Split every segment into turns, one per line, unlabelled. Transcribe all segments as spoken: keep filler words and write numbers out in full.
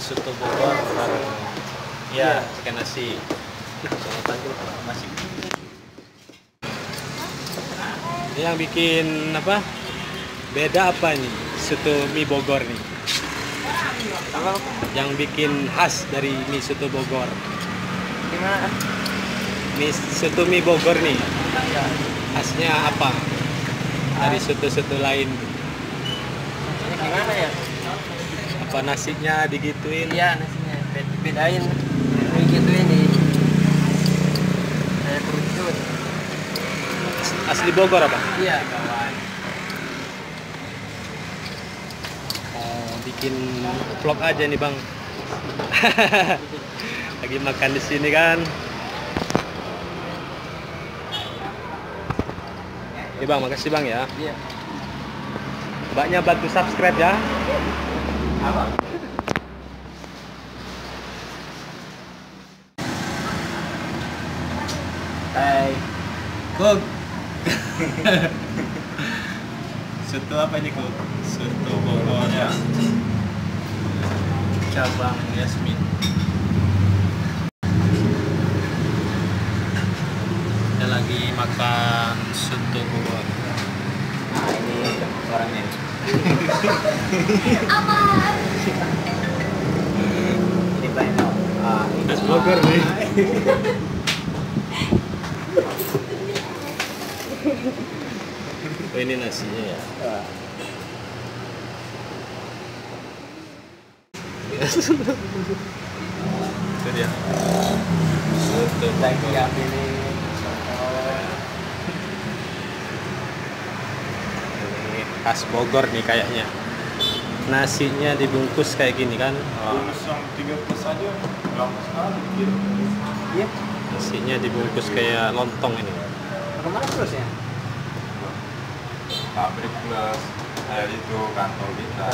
soto Bogor bareng ya pakai nasi. Nasi. Ini yang bikin apa? Beda apa nih soto mie Bogor nih? Yang bikin khas dari mie soto Bogor.
Gimana?
Mie soto mie Bogor nih. Khasnya apa? Dari soto-soto lain.
Ini gimana ya?
Apa nasinya digituin?
Iya, nasinya bedain. Digituin nih. Kayak kerucut.
Asli Bogor apa?
Iya, kawan.
Oh, bikin vlog aja nih, Bang. Lagi makan di sini kan. Oke, Bang, makasih Bang ya.
Iya.
Mbaknya bantu subscribe ya.
Apa? Hai.
Kok. Soto apa ini, Kok? Soto Bogor ya. Cabang Yasmin. Kita lagi makan soto Bogor.
Nah, ini orangnya. Ini banyak. Ah, ini
Khas Bogor nih. Oh, ini nasinya ya.
Ah.
Itu dia. Soto
Lagi
Bogor.
ambil ini.
Ini khas Bogor nih kayaknya. Nasinya dibungkus kayak gini kan.
Bungkus yang tiga puluh saja lama sekali gitu.
Iya.
Nasinya dibungkus kayak lontong ini.
Kemana terus ya?
Pabrik plus kayak itu kantor kita.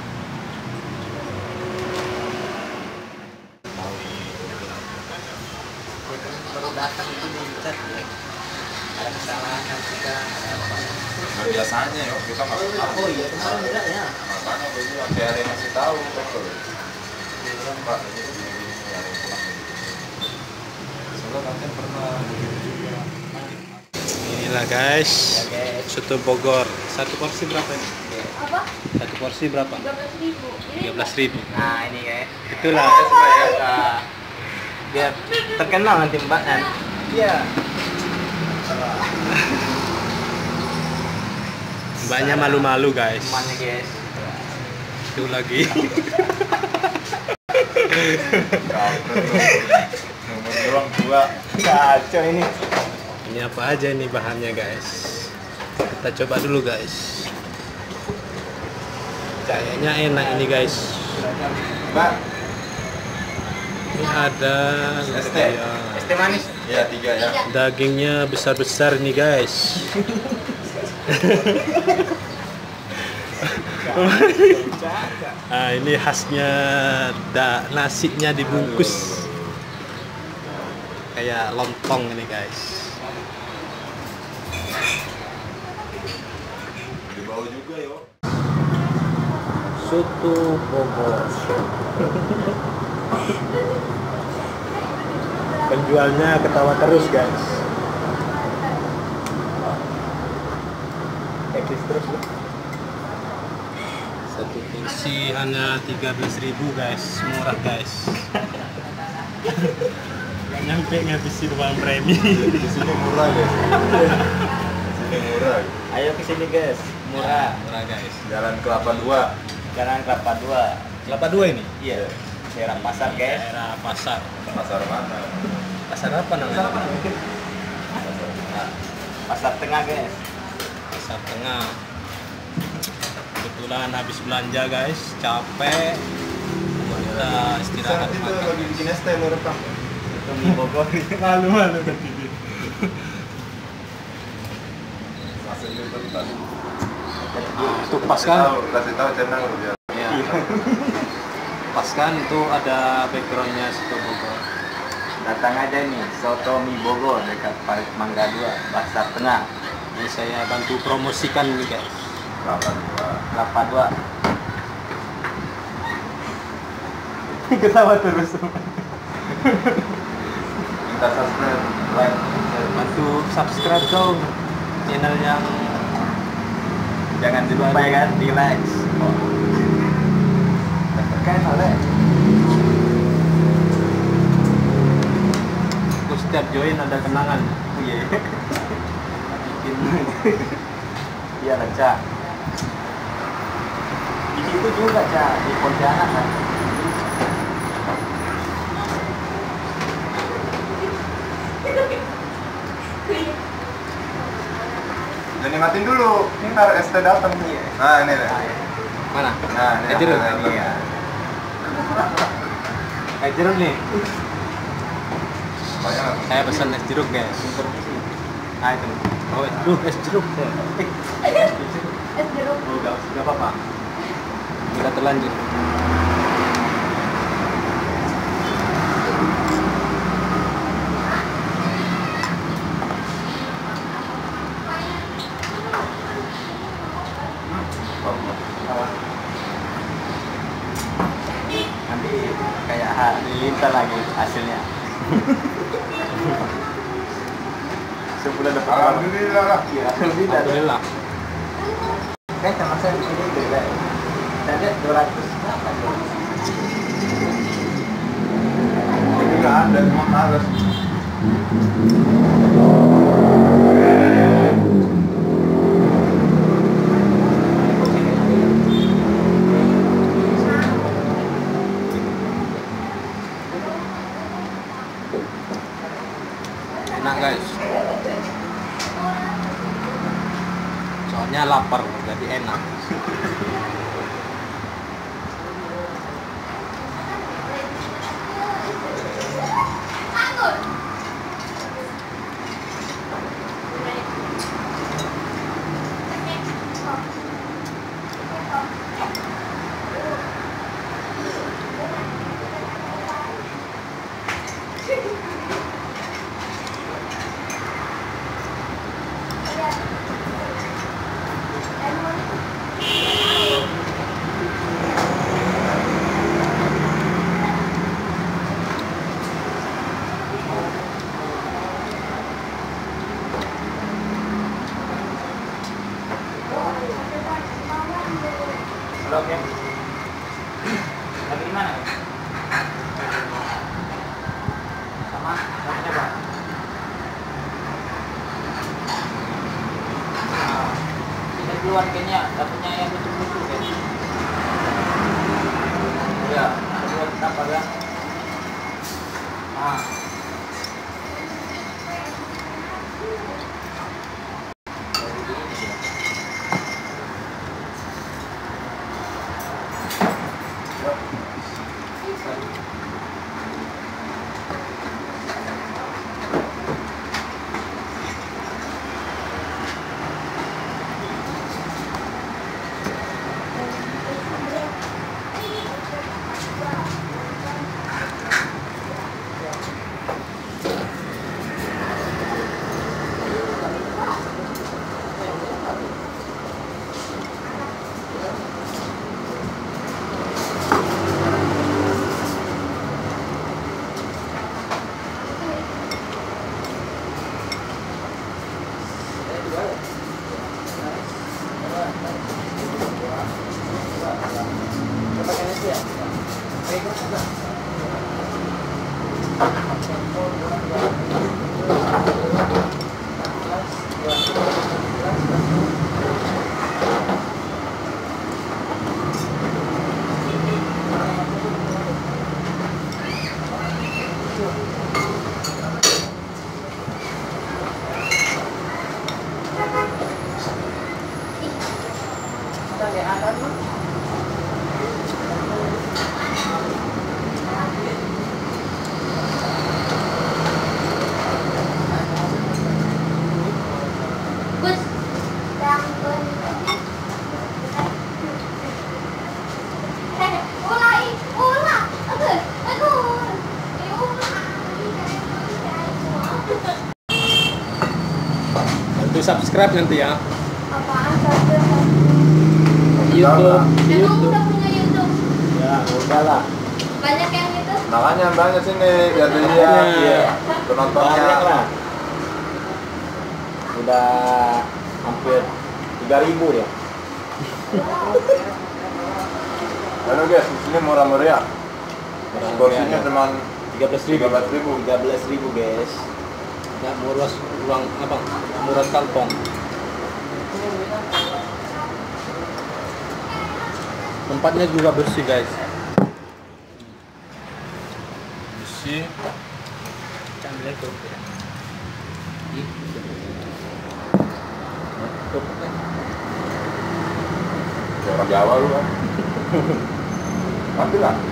Baru datang itu dicat ya. Ada kesalahan kita ada apa?
Nah, biasanya yuk kita nggak tahu.
Oh iya, kemarin enggak ya?
Makanya gue bilang kayak ada yang masih tahu betul. Bilang Pak ini gini gini ada yang pulang gitu. Soalnya kantin pernah begitu juga.
Inilah guys,
Ya guys.
soto Bogor. Satu porsi berapa ini?
Apa?
Satu porsi berapa?
tiga belas ribu.
Tiga belas ribu.
Nah ini guys.
Itulah.
Nah, biar terkenal nanti mbak kan? Iya.
Mbaknya malu-malu guys.
Semuanya guys.
Itu lagi.
Nomor doang dua.
Kacau ini.
Ini apa aja nih bahannya guys? Kita coba dulu guys. Kayaknya enak ini guys.
Mbak,
Ini ada
Es teh.
ya,
Es teh manis.
ya tiga ya.
dagingnya besar-besar nih guys. Nah, ini khasnya da, nasinya dibungkus kayak lontong ini guys.
Dibawa juga yuk.
Soto Bogor. Penjualnya ketawa terus guys.
Eksis terus.
Satu porsi hanya tiga belas ribu guys, murah guys. Gak nyampe ngabisin uang premi.
Di sini murah guys. Di sini murah.
Ayo ke sini guys. Murah.
Murah guys.
Jalan Kelapa dua.
Jalan Kelapa dua.
Kelapa dua ini?
Iya. Daerah pasar guys.
Daerah pasar.
Pasar mana?
Pasar apa namanya?
Pasar Tengah guys.
Pasar Tengah. Kebetulan habis belanja guys, capek. Kita istirahat
Itu
makan.
lagi bikin es teh lo rekam.
Itu mie Bogor.
Malu-malu nanti.
Masih dulu tadi.
Itu pas kan?
Tahu, kasih tahu channel lu biar.
Iya. Pas kan itu ada backgroundnya soto Bogor.
Datang aja nih, soto mie Bogor dekat Parit Mangga dua, Pasar Tengah.
Ini saya bantu promosikan nih guys.
Kelapa dua.
Kelapa dua.
Ketawa terus.
Minta subscribe, like, share.
Bantu subscribe dong channel yang
Jangan lupa ya kan, di like.
Tekan oleh.
aku setiap join ada kenangan.
Oh iya. Bikin. Iya lah, Cak. Di situ juga, Cak, di Pontianak kan.
Jadi matiin dulu. Ini ntar S T datang. Nah, ini deh.
Mana?
Nah, ini.
Es jeruk.
Nah,
Iya.
Es jeruk nih.
Banyak.
Saya pesan es jeruk guys. Ah itu. Oh, duh, es jeruk.
Es jeruk.
Oh, enggak, enggak apa-apa. Kita terlanjur.
Nanti kayak halilintar lagi hasilnya. Sebulan dapat berapa?
Alhamdulillah lah.
Iya, alhamdulillah.
Alhamdulillah.
Kayak sama saya ini beda. Saya lihat dua ratus berapa?
Ini nggak ada, cuma males.
Enak guys. Soalnya lapar, jadi enak.
Halo, Oke. Lagi di mana? Sama dapatnya Pak. Nah, kita keluar kayaknya dapatnya yang betul-betul kan. Ya, kedua kita pada. Ah.
Gus, yang eh, ulah, ulah, aduh, aduh,
Bantu subscribe nanti ya.
apaan saja?
YouTube,
Emang
YouTube.
udah punya YouTube?
Ya, udah lah.
Banyak yang
Makanya banyak sini biar dilihat
Iya.
penontonnya.
Banyak lah. Udah hampir tiga ribu ya.
Halo guys, di sini murah meriah. Porsinya cuma
tiga belas ribu.
tiga belas ribu.
tiga belas ribu guys.
Nggak murah uang apa? Murah kantong. Tempatnya juga bersih guys. Bersih.
Ambil itu.
Ya, orang Jawa lu kan. Mati lah.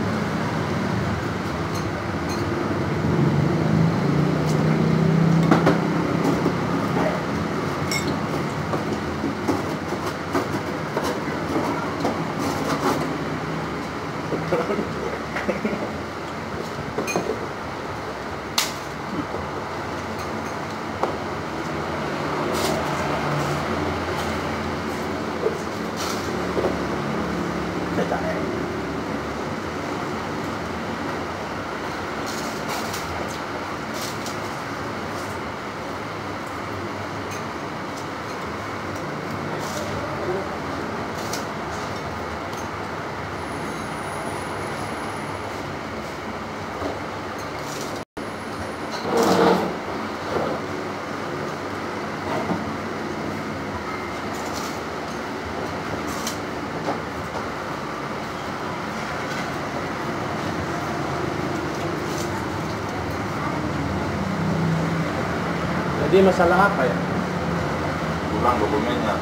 Jadi masalah apa ya?
Pulang dokumennya.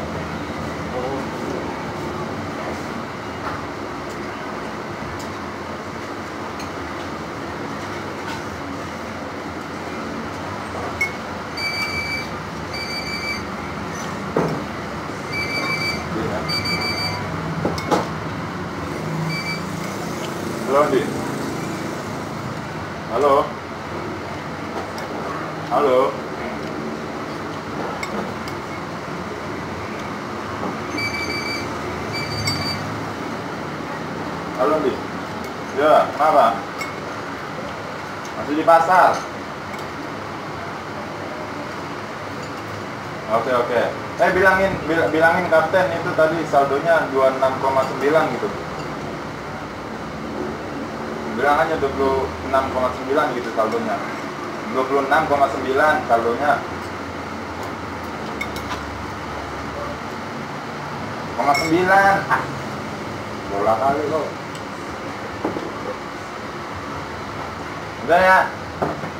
Halo Andi. Halo. Halo. Halo Andi. Ya, kenapa? Masih di pasar. Oke oke. Eh bilangin bil- bilangin kapten itu tadi saldonya dua puluh enam koma sembilan gitu. Bilang aja dua puluh enam koma sembilan gitu saldonya. dua puluh enam koma sembilan saldonya. Koma sembilan. Ah. Bola kali lo. Udah ya.